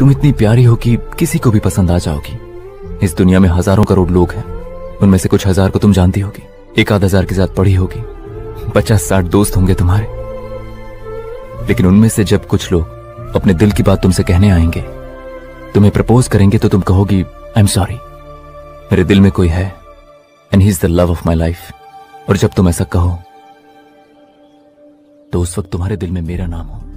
तुम इतनी प्यारी हो कि किसी को भी पसंद आ जाओगी। इस दुनिया में हजारों करोड़ लोग हैं, उनमें से कुछ हजार को तुम जानती होगी, एक आध हजार के साथ पढ़ी होगी, 50-60 दोस्त होंगे तुम्हारे। लेकिन उनमें से जब कुछ लोग अपने दिल की बात तुमसे कहने आएंगे, तुम्हें प्रपोज करेंगे, तो तुम कहोगी आई एम सॉरी, मेरे दिल में कोई है and he is the love of my life. और जब तुम ऐसा कहो तो उस वक्त तुम्हारे दिल में मेरा नाम हो।